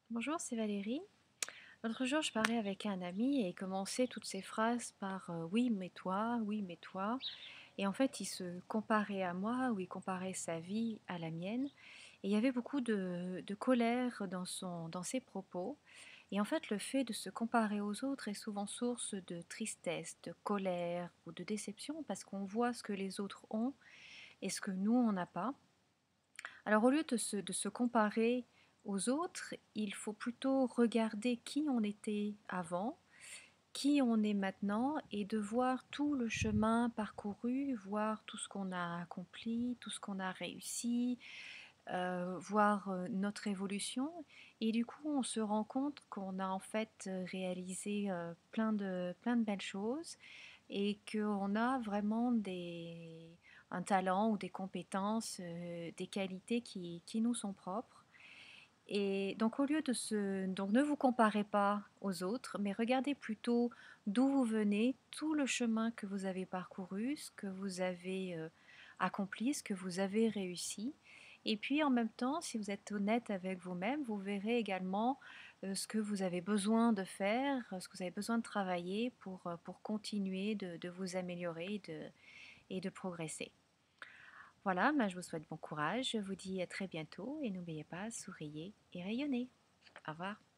Bonjour, c'est Valérie. L'autre jour, je parlais avec un ami et il commençait toutes ses phrases par oui, mais toi, oui, mais toi. Et en fait, il se comparait à moi ou il comparait sa vie à la mienne. Et il y avait beaucoup de colère dans ses propos. Et en fait, le fait de se comparer aux autres est souvent source de tristesse, de colère ou de déception parce qu'on voit ce que les autres ont et ce que nous, on n'a pas. Alors au lieu de se comparer aux autres, il faut plutôt regarder qui on était avant, qui on est maintenant et de voir tout le chemin parcouru, voir tout ce qu'on a accompli, tout ce qu'on a réussi, voir notre évolution. Et du coup, on se rend compte qu'on a en fait réalisé plein de belles choses et qu'on a vraiment un talent ou des compétences, des qualités qui nous sont propres. Et donc, au lieu de se... Donc, ne vous comparez pas aux autres, mais regardez plutôt d'où vous venez, tout le chemin que vous avez parcouru, ce que vous avez accompli, ce que vous avez réussi. Et puis, en même temps, si vous êtes honnête avec vous-même, vous verrez également ce que vous avez besoin de faire, ce que vous avez besoin de travailler pour continuer de vous améliorer et de progresser. Voilà, je vous souhaite bon courage, je vous dis à très bientôt et n'oubliez pas, souriez et rayonnez. Au revoir.